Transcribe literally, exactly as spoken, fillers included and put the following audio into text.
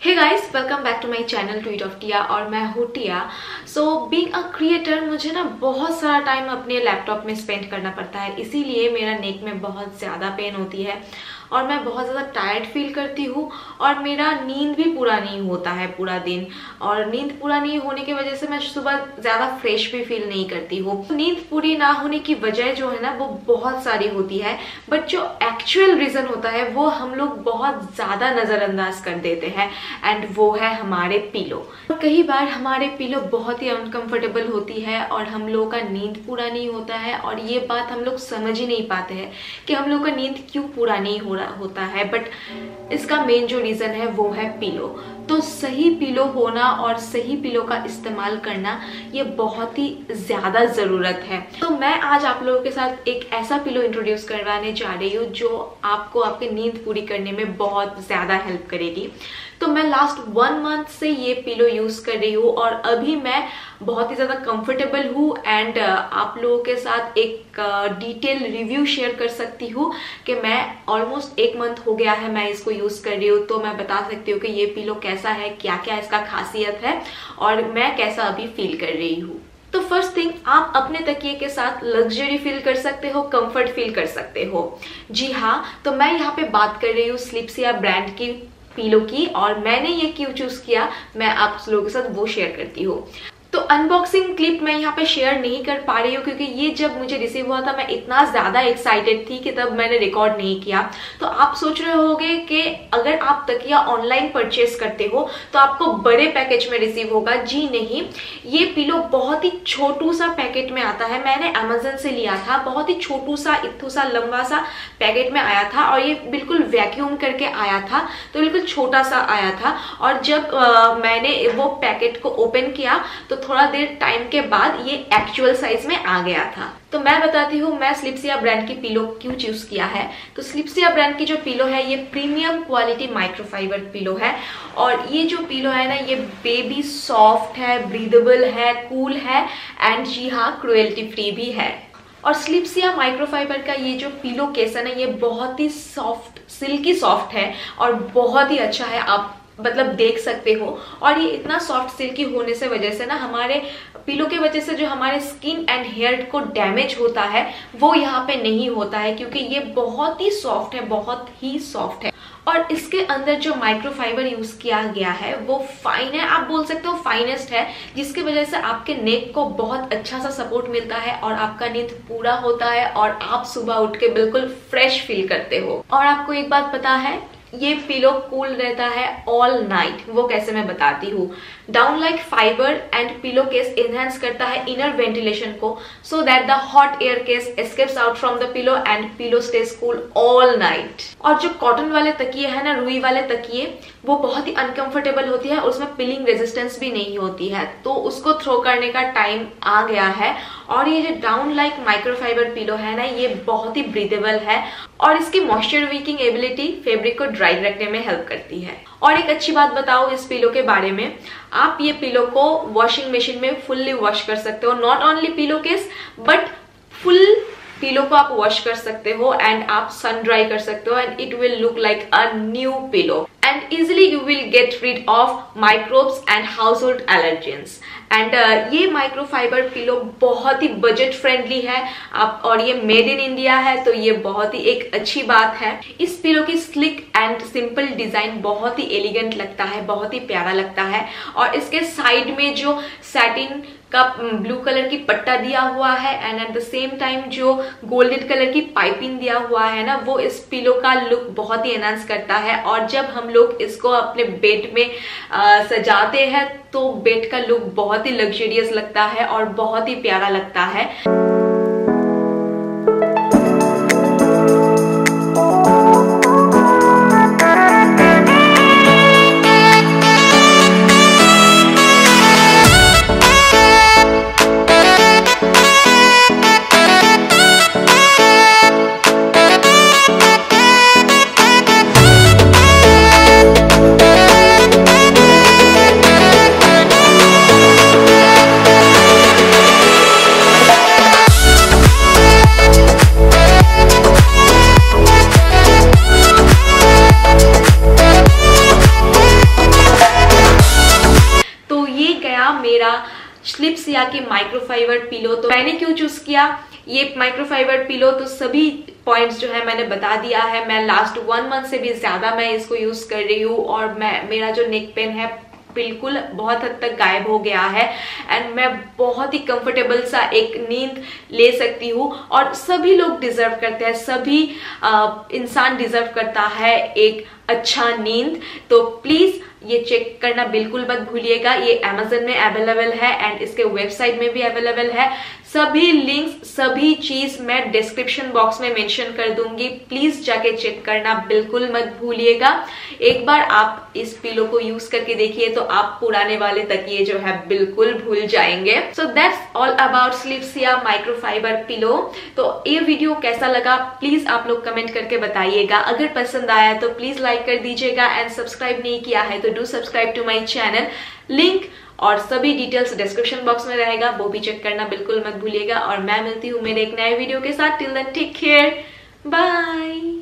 Hey guys, welcome back to my channel tweet of Tia और मैं हूँ टिया। सो बीइंग अ क्रिएटर मुझे ना बहुत सारा टाइम अपने लैपटॉप में स्पेंड करना पड़ता है, इसीलिए मेरा नेक में बहुत ज़्यादा पेन होती है और मैं बहुत ज़्यादा टायर्ड फील करती हूँ और मेरा नींद भी पूरा नहीं होता है पूरा दिन। और नींद पूरा नहीं होने की वजह से मैं सुबह ज़्यादा फ्रेश भी फील नहीं करती हूँ। नींद पूरी ना होने की वजह जो है ना वो बहुत सारी होती है, बट जो एक्चुअल रीज़न होता है वो हम लोग बहुत ज़्यादा नज़रअंदाज कर देते हैं एंड वो है हमारे पिलो। कई बार हमारे पिलो बहुत ही अनकंफर्टेबल होती है और हम लोगों का नींद पूरा नहीं होता है और ये बात हम लोग समझ ही नहीं पाते हैं कि हम लोग का नींद क्यों पूरा नहीं हो रहा होता है। बट इसका मेन जो रीज़न है वो है पिलो। तो सही पिलो होना और सही पिलो का इस्तेमाल करना ये बहुत ही ज़्यादा ज़रूरत है। तो मैं आज आप लोगों के साथ एक ऐसा पिलो इंट्रोड्यूस करवाने जा रही हूँ जो आपको आपकी नींद पूरी करने में बहुत ज़्यादा हेल्प करेगी। तो मैं लास्ट वन मंथ से ये पिलो यूज़ कर रही हूँ और अभी मैं बहुत ही ज़्यादा कंफर्टेबल हूँ एंड आप लोगों के साथ एक डिटेल रिव्यू शेयर कर सकती हूँ कि मैं ऑलमोस्ट एक मंथ हो गया है मैं इसको यूज़ कर रही हूँ। तो मैं बता सकती हूँ कि ये पिलो कैसा है, क्या क्या इसका खासियत है और मैं कैसा अभी फील कर रही हूँ। तो फर्स्ट थिंग, आप अपने तकिए के साथ लग्जरी फील कर सकते हो, कंफर्ट फील कर सकते हो। जी हाँ, तो मैं यहाँ पे बात कर रही हूँ स्लीप्सिया ब्रांड की पिलो की और मैंने ये क्यों चूज किया मैं आप लोगों के साथ वो शेयर करती हूँ। तो अनबॉक्सिंग क्लिप मैं यहाँ पे शेयर नहीं कर पा रही हूँ क्योंकि ये जब मुझे रिसीव हुआ था मैं इतना ज़्यादा एक्साइटेड थी कि तब मैंने रिकॉर्ड नहीं किया। तो आप सोच रहे होंगे कि अगर आप तकिया ऑनलाइन परचेस करते हो तो आपको बड़े पैकेज में रिसीव होगा। जी नहीं, ये पिलो बहुत ही छोटू सा पैकेट में आता है। मैंने अमेजन से लिया था, बहुत ही छोटू सा इत्थू सा लंबा सा पैकेट में आया था और ये बिल्कुल वैक्यूम करके आया था, तो बिल्कुल छोटा सा आया था। और जब आ, मैंने वो पैकेट को ओपन किया तो थोड़ा देर टाइम के बाद ये एक्चुअल साइज में आ गया था। तो मैं बताती हूँ मैं स्लीप्सिया ब्रांड की पिलो क्यों चूज किया है। तो स्लीप्सिया ब्रांड की जो पिलो है ये प्रीमियम क्वालिटी माइक्रोफाइबर पिलो है और ये जो पिलो है ना ये बेबी सॉफ्ट है, ब्रीदेबल है, कूल है एंड जी हाँ क्रुएल्टी फ्री भी है। और स्लीप्सिया माइक्रोफाइबर का ये जो पिलो केस है ना ये बहुत ही सॉफ्ट, सिल्की सॉफ्ट है और बहुत ही अच्छा है, आप मतलब देख सकते हो। और ये इतना सॉफ्ट सिल्की होने से वजह से ना हमारे पिलो के वजह से जो हमारे स्किन एंड हेयर को डैमेज होता है वो यहाँ पे नहीं होता है क्योंकि ये बहुत ही सॉफ्ट है, बहुत ही सॉफ्ट है। और इसके अंदर जो माइक्रोफाइबर यूज किया गया है वो फाइन है, आप बोल सकते हो फाइनेस्ट है, जिसकी वजह से आपके नेक को बहुत अच्छा सा सपोर्ट मिलता है और आपका नींद पूरा होता है और आप सुबह उठ के बिल्कुल फ्रेश फील करते हो। और आपको एक बात पता है, ये पिलो कूल रहता है ऑल नाइट। वो कैसे मैं बताती हूँ। Down like fibre and pillow case enhance करता है इनर वेंटिलेशन को so that the hot air case escapes out from the pillow and pillow stays cool all night. और जो कॉटन वाले तकिए है ना, रुई वाले तकिए, वो बहुत ही अनकंफर्टेबल होती है और उसमें पिलिंग रेजिस्टेंस भी नहीं होती है, तो उसको थ्रो करने का टाइम आ गया है। और ये जो डाउन लाइक माइक्रोफाइबर पिलो है ना ये बहुत ही ब्रीदेबल है और इसकी मॉइस्चर वीकिंग एबिलिटी फैब्रिक को ड्राई रखने में हेल्प करती है। और एक अच्छी बात बताओ इस पिलो के बारे में, आप ये पिलो को वॉशिंग मशीन में फुल्ली वॉश कर सकते हो। Not only pillow case but full pillow को आप वॉश कर सकते हो एंड आप सन ड्राई कर सकते हो and it will look like a new pillow and easily you will get rid of microbes and household allergens. And ये माइक्रोफाइबर पिलो बहुत ही बजट फ्रेंडली है आप, और ये मेड इन इंडिया है तो ये बहुत ही एक अच्छी बात है। इस पिलो की स्लिक एंड सिंपल डिजाइन बहुत ही एलिगेंट लगता है, बहुत ही प्यारा लगता है। और इसके साइड में जो सैटिन का ब्लू कलर की पट्टा दिया हुआ है and at the same time जो गोल्डन कलर की पाइपिंग दिया हुआ है ना वो इस पिलो का लुक बहुत ही एनहांस करता है। और जब हम लोग इसको अपने बेड में आ, सजाते हैं तो बेड का लुक बहुत ही लग्जरियस लगता है और बहुत ही प्यारा लगता है। मेरा स्लिप्सिया की माइक्रोफाइबर पिलो। तो मैंने क्यों चूज किया ये माइक्रोफाइबर पिलो, तो सभी पॉइंट्स जो है मैंने बता दिया है। मैं लास्ट वन मंथ से भी ज्यादा मैं इसको यूज कर रही हूँ और मैं मेरा जो नेक पेन है बिल्कुल बहुत हद तक गायब हो गया है एंड मैं बहुत ही कंफर्टेबल सा एक नींद ले सकती हूँ। और सभी लोग डिजर्व करते हैं, सभी आ, इंसान डिजर्व करता है एक अच्छा नींद। तो प्लीज ये चेक करना बिल्कुल मत भूलिएगा। ये अमेज़न में अवेलेबल है एंड इसके वेबसाइट में भी अवेलेबल है। सभी लिंक्स सभी चीज मैं डिस्क्रिप्शन बॉक्स में मेंशन कर दूंगी, प्लीज जाके चेक करना बिल्कुल मत भूलिएगा। एक बार आप इस पिलो को यूज करके देखिए तो आप पुराने वाले तकिए जो है बिल्कुल भूल जाएंगे। So that's all about Sleepsia microfibre pillow. तो ये वीडियो कैसा लगा प्लीज आप लोग कमेंट करके बताइएगा। अगर पसंद आया तो प्लीज लाइक कर दीजिएगा एंड सब्सक्राइब नहीं किया है तो do subscribe to my channel. Link और सभी डिटेल्स डिस्क्रिप्शन बॉक्स में रहेगा, वो भी चेक करना बिल्कुल मत भूलिएगा। और मैं मिलती हूँ मेरे एक नए वीडियो के साथ। Till then take care, bye.